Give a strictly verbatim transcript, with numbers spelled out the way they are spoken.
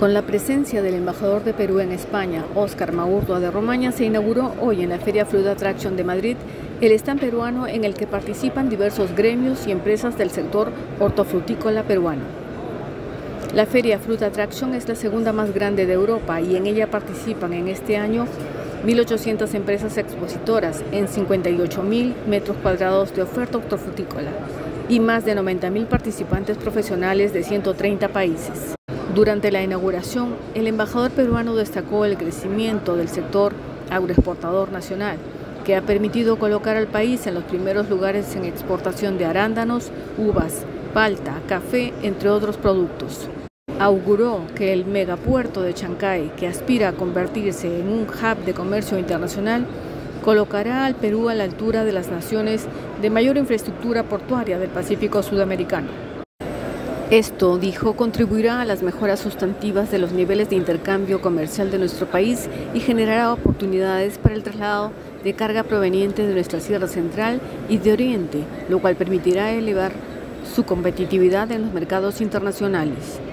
Con la presencia del embajador de Perú en España, Óscar Maurtua de Romaña, se inauguró hoy en la Feria Fruit Attraction de Madrid el stand peruano en el que participan diversos gremios y empresas del sector hortofrutícola peruano. La Feria Fruit Attraction es la segunda más grande de Europa y en ella participan en este año mil ochocientas empresas expositoras en cincuenta y ocho mil metros cuadrados de oferta hortofrutícola y más de noventa mil participantes profesionales de ciento treinta países. Durante la inauguración, el embajador peruano destacó el crecimiento del sector agroexportador nacional, que ha permitido colocar al país en los primeros lugares en exportación de arándanos, uvas, palta, café, entre otros productos. Auguró que el megapuerto de Chancay, que aspira a convertirse en un hub de comercio internacional, colocará al Perú a la altura de las naciones de mayor infraestructura portuaria del Pacífico sudamericano. Esto, dijo, contribuirá a las mejoras sustantivas de los niveles de intercambio comercial de nuestro país y generará oportunidades para el traslado de carga proveniente de nuestra Sierra Central y de Oriente, lo cual permitirá elevar su competitividad en los mercados internacionales.